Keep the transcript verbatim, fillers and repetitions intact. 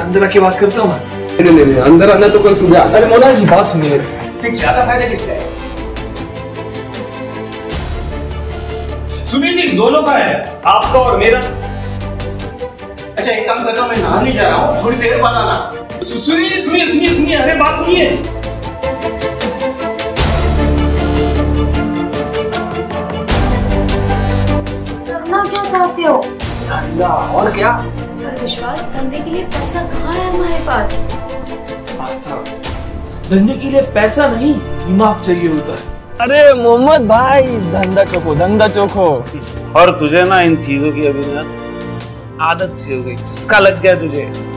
अंदर आके बात करता हूँ। नहीं नहीं नहीं, अंदर आना तो कल सुबह। अरे मोना जी बात सुनिए, फिर ज्यादा फायदा किसका है? सुनिए जी, दोनों का है, आपका और मेरा। अच्छा एक काम करता हूँ, मैं नहाने जा रहा हूँ, थोड़ी देर बाद आना। सुनिए सुनिए सुनिए सुनिए, अरे बात सुनिए। करना क्या चाहते हो? धंधा, और क्या? पर विश्वास, धंधे के लिए पैसा कहाँ है हमारे पास? आस्था, धंधे के लिए पैसा नहीं, दिमाग चाहिए होता है। अरे मोहम्मद भाई, धंधा चोखो, धंधा चोखो। और तुझे ना इन चीजों की अभी ना आदत सी हो गई, जिसका लग गया तुझे।